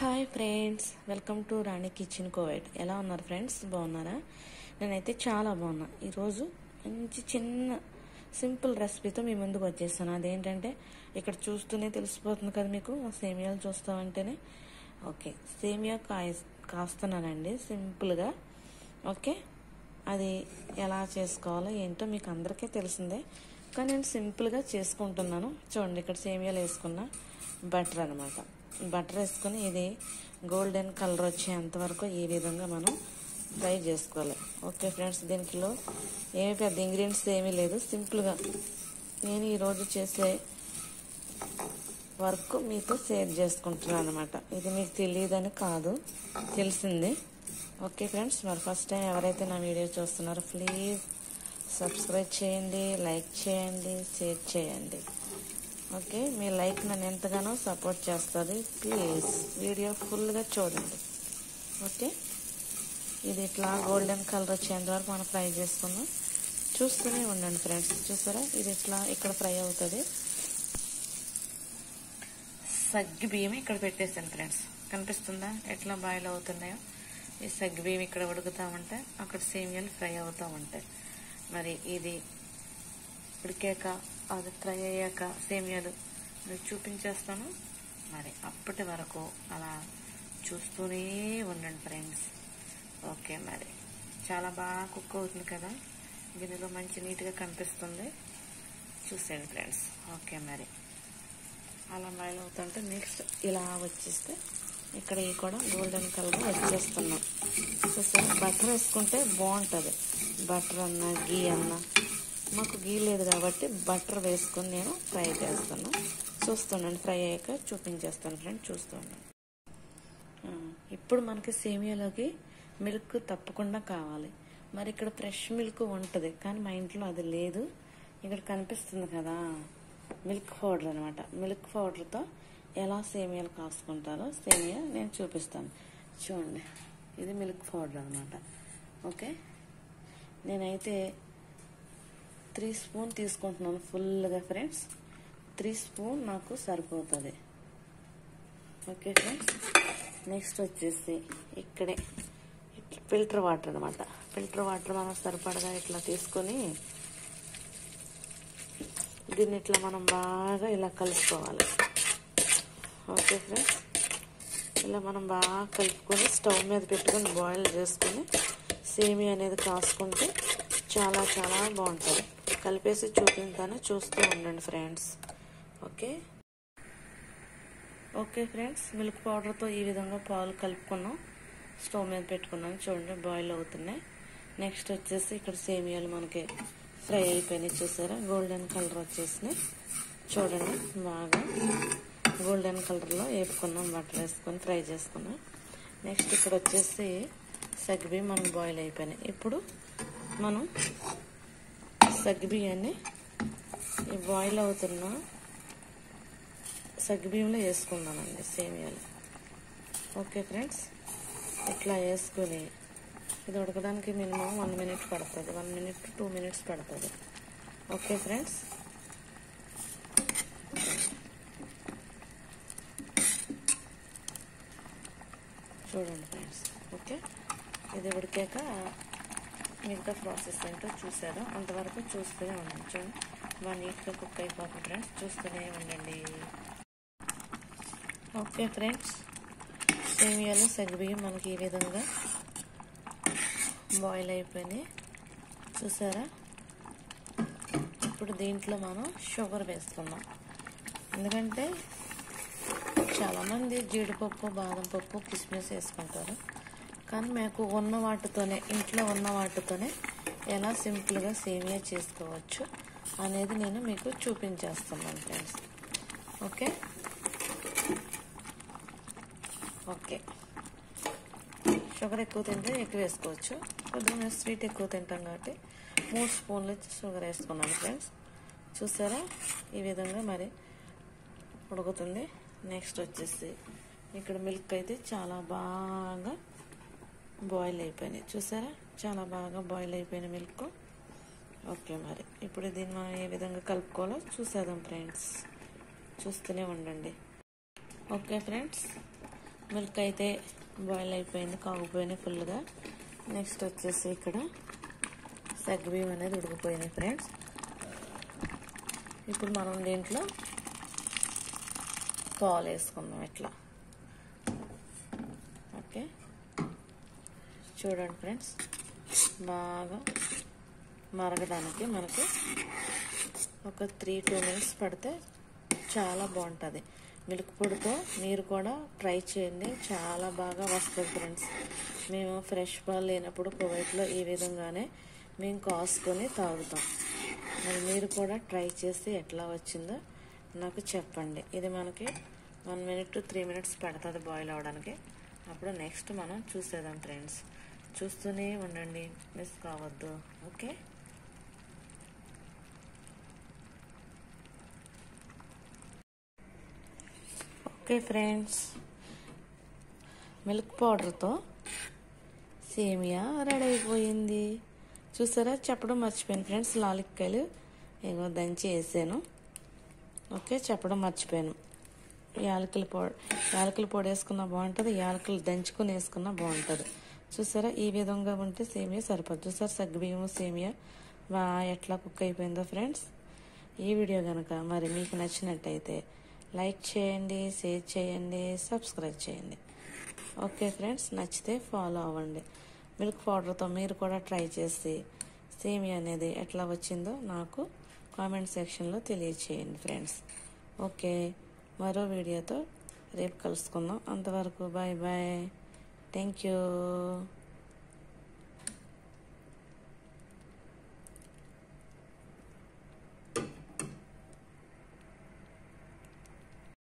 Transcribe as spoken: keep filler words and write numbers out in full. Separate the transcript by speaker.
Speaker 1: Hi friends, welcome to Rani kitchen కోవైట్. ఎలా ఉన్నారు ఫ్రెండ్స్? బాగున్నారా? నేనైతే చాలా బాగున్నా. ఈరోజు మంచి చిన్న సింపుల్ రెసిపీతో మీ ముందుకు వచ్చేస్తాను. అదేంటంటే ఇక్కడ చూస్తూనే తెలిసిపోతుంది కదా మీకు, సేమియాలు చూస్తామంటేనే. ఓకే, సేమియా కాయ కాస్తున్నానండి సింపుల్గా. ఓకే, అది ఎలా చేసుకోవాలో ఏంటో మీకు అందరికీ తెలిసిందే, కానీ నేను సింపుల్గా చేసుకుంటున్నాను. చూడండి, ఇక్కడ సేమియాలు వేసుకున్న బటర్ అనమాట. బటర్ వేసుకొని ఇది గోల్డెన్ కలర్ వచ్చేంత వరకు ఈ విధంగా మనం ఫ్రై చేసుకోవాలి. ఓకే ఫ్రెండ్స్, దీంట్లో ఏమి పెద్ద ఇంగ్రీడియంట్స్ ఏమీ లేదు, సింపుల్గా నేను ఈరోజు చేసే వర్క్ మీతో షేర్ చేసుకుంటున్నాను అనమాట. ఇది మీకు తెలియదని కాదు, తెలిసింది. ఓకే ఫ్రెండ్స్, మరి ఫస్ట్ టైం ఎవరైతే నా వీడియో చూస్తున్నారో ప్లీజ్ సబ్స్క్రైబ్ చేయండి, లైక్ చేయండి, షేర్ చేయండి. ఓకే, మీ లైక్ నన్ను ఎంతగానో సపోర్ట్ చేస్తుంది. ప్లీజ్ వీడియో ఫుల్గా చూడండి. ఓకే, ఇది ఇట్లా గోల్డెన్ కలర్ వచ్చేంత వరకు మనం ఫ్రై చేసుకుందాం. చూస్తూనే ఉండండి ఫ్రెండ్స్. చూసారా, ఇది ఇట్లా ఇక్కడ ఫ్రై అవుతుంది. సగ్గు బియ్యం ఇక్కడ పెట్టేస్తాను ఫ్రెండ్స్. కనిపిస్తుందా ఎట్లా బాయిల్ అవుతున్నాయో? ఈ సగ్గు బియ్యం ఇక్కడ ఉడుకుతా ఉంటే అక్కడ సేమియాలు ఫ్రై అవుతూ ఉంటాయి. మరి ఇది ఉడికాక అది ఫ్రై అయ్యాక సేమియాలు మీకు చూపించేస్తాను. మరి అప్పటి వరకు అలా చూస్తూనే ఉండండి ఫ్రెండ్స్. ఓకే, మరి చాలా బాగా కుక్ అవుతుంది కదా, గిన్నెలో మంచి నీట్గా కనిపిస్తుంది. చూసేయండి ఫ్రెండ్స్. ఓకే, మరి అలా బాయిల్ అవుతుంటే నెక్స్ట్ ఇలా వచ్చేస్తే ఇక్కడ ఈ కూడా గోల్డెన్ కలర్ వచ్చేస్తున్నాం. చూసారు, బటర్ వేసుకుంటే బాగుంటుంది. బటర్ అన్నా గీ అన్నా, మాకు గీ లేదు కాబట్టి బటర్ వేసుకొని నేను ఫ్రై చేస్తాను. చూస్తున్నాను, ఫ్రై అయ్యాక చూపించేస్తాను ఫ్రెండ్స్. చూస్తున్నాను. ఇప్పుడు మనకి సేమియాలోకి మిల్క్ తప్పకుండా కావాలి. మరి ఇక్కడ ఫ్రెష్ మిల్క్ ఉంటుంది, కానీ మా ఇంట్లో అది లేదు. ఇక్కడ కనిపిస్తుంది కదా మిల్క్ పౌడర్ అనమాట. మిల్క్ పౌడర్తో ఎలా సేమియాలు కాసుకుంటారో సేమియా నేను చూపిస్తాను. చూడండి, ఇది మిల్క్ పౌడర్ అనమాట. ఓకే, నేనైతే త్రీ స్పూన్ తీసుకుంటున్నాను ఫుల్గా ఫ్రెండ్స్. త్రీ స్పూన్ నాకు సరిపోతుంది. ఓకే ఫ్రెండ్స్, నెక్స్ట్ వచ్చేసి ఇక్కడే ఫిల్టర్ వాటర్ అనమాట. ఫిల్టర్ వాటర్ మనం సరిపడగా ఇట్లా తీసుకొని దీన్ని ఇట్లా మనం బాగా ఇలా కలుపుకోవాలి. ఓకే ఫ్రెండ్స్, ఇలా మనం బాగా కలుపుకొని స్టవ్ మీద పెట్టుకొని బాయిల్ చేసుకొని సేమియా అనేది కాసుకుంటే చాలా చాలా బాగుంటుంది. కలిపేసి చూపించాను, చూస్తూ ఉండండి friends. Okay okay friends, milk పౌడర్తో ఈ విధంగా పాలు కలుపుకున్నాం. స్టవ్ మీద పెట్టుకున్నాను. చూడండి, బాయిల్ అవుతున్నాయి. నెక్స్ట్ వచ్చేసి ఇక్కడ సేమియాలు మనకి ఫ్రై అయిపోయినాయి. చూసారా, గోల్డెన్ కలర్ వచ్చేసినాయి. చూడండి, బాగా గోల్డెన్ కలర్లో వేపుకున్నాం. బటర్ వేసుకొని ఫ్రై చేసుకున్నాం. నెక్స్ట్ ఇక్కడ వచ్చేసి సగ్గుబియ్యం మనకు బాయిల్ అయిపోయినాయి. ఇప్పుడు మనం సగ్గుబియ్యాన్ని ఈ బాయిల్ అవుతున్న సగ్గుబియ్యంలో వేసుకుందామండి సేమియాలు. ఓకే ఫ్రెండ్స్, ఇట్లా వేసుకొని ఇది ఉడకడానికి మినిమం వన్ మినిట్ పడుతుంది. వన్ మినిట్ టూ మినిట్స్ పడుతుంది. ఓకే ఫ్రెండ్స్, చూడండి ఫ్రెండ్స్. ఓకే, ఇది ఉడికాక మిగతా ప్రాసెస్ ఏంటో చూసారా, అంతవరకు చూస్తూనే ఉండండి. చూడండి, బాగా నీట్గా కుక్ అయిపోతుంది ఫ్రెండ్స్. చూస్తూనే ఉండండి. ఓకే ఫ్రెండ్స్, సేమియాలు సగ్గుబియ్యం మనకి ఈ విధంగా బాయిల్ అయిపోయినాయి. చూసారా, ఇప్పుడు దీంట్లో మనం షుగర్ వేసుకుందాం. ఎందుకంటే చాలామంది జీడిపప్పు, బాదం పప్పు, కిస్మిస్ వేసుకుంటారు, కానీ మాకు ఉన్న వాటితోనే, ఇంట్లో ఉన్న వాటితోనే ఎలా సింపుల్గా సేమియా చేసుకోవచ్చు అనేది నేను మీకు చూపించేస్తున్నాను ఫ్రెండ్స్. ఓకే ఓకే షుగర్ ఎక్కువ తింటే ఎక్కువ వేసుకోవచ్చు. కొద్దిగా మేము స్వీట్ ఎక్కువ తింటాం కాబట్టి మూడు స్పూన్లు షుగర్ వేసుకున్నాను ఫ్రెండ్స్. చూసారా, ఈ విధంగా మరి ఉడుకుతుంది. నెక్స్ట్ వచ్చేసి ఇక్కడ మిల్క్ అయితే చాలా బాగా బాయిల్ అయిపోయినాయి. చూసారా, చాలా బాగా బాయిల్ అయిపోయిన మిల్క్. ఓకే, మరి ఇప్పుడు దీన్ని మనం ఏ విధంగా కలుపుకోవాలో చూసేద్దాం ఫ్రెండ్స్. చూస్తూనే ఉండండి. ఓకే ఫ్రెండ్స్, మిల్క్ అయితే బాయిల్ అయిపోయింది, కాగిపోయినాయి ఫుల్గా. నెక్స్ట్ వచ్చేసి ఇక్కడ సగ్గుబియ్యం అనేది ఉడికిపోయినాయి ఫ్రెండ్స్. ఇప్పుడు మనం దీంట్లో పాలు వేసుకుందాం ఇట్లా. ఓకే, చూడండి ఫ్రెండ్స్, బాగా మరగడానికి మనకి ఒక త్రీ టూ మినిట్స్ పడితే చాలా బాగుంటుంది. మిల్క్ పొడితో మీరు కూడా ట్రై చేయండి, చాలా బాగా వస్తుంది ఫ్రెండ్స్. మేము ఫ్రెష్ పాలు లేనప్పుడు కువైట్లో ఈ విధంగానే మేము కాసుకొని తాగుతాం. మరి మీరు కూడా ట్రై చేసి ఎట్లా వచ్చిందో నాకు చెప్పండి. ఇది మనకి one minute to three minutes పడుతుంది బాయిల్ అవ్వడానికి. అప్పుడు నెక్స్ట్ మనం చూసేద్దాం ఫ్రెండ్స్. చూస్తూనే ఉండండి, మిస్ కావద్దు. ఓకే, ఓకే ఫ్రెండ్స్, మిల్క్ పౌడర్తో సేమియా రెడీ అయిపోయింది. చూసారా, చెప్పడం మర్చిపోయాను ఫ్రెండ్స్. లాలిక్కాయలు ఏమో దంచి వేసాను. ఓకే, చెప్పడం మర్చిపోయాను. యాలకుల పొడి యాలకుల పొడి వేసుకున్నా బాగుంటుంది, యాలకులు దంచుకొని వేసుకున్నా బాగుంటుంది. చూసారా, ఈ విధంగా ఉంటే సేమియా సరిపోదు. చూసారా, సగ్గుబియ్యం సేమియా బాగా ఎట్లా కుక్ అయిపోయిందో ఫ్రెండ్స్. ఈ వీడియో కనుక మరి మీకు నచ్చినట్టయితే లైక్ చేయండి, షేర్ చేయండి, సబ్స్క్రైబ్ చేయండి. ఓకే ఫ్రెండ్స్, నచ్చితే ఫాలో అవ్వండి. మిల్క్ పౌడర్తో మీరు కూడా ట్రై చేసి సేమియా అనేది ఎట్లా వచ్చిందో నాకు కామెంట్ సెక్షన్లో తెలియచేయండి ఫ్రెండ్స్. ఓకే, మరో వీడియోతో రేపు కలుసుకుందాం. అంతవరకు బాయ్ బాయ్. Thank you.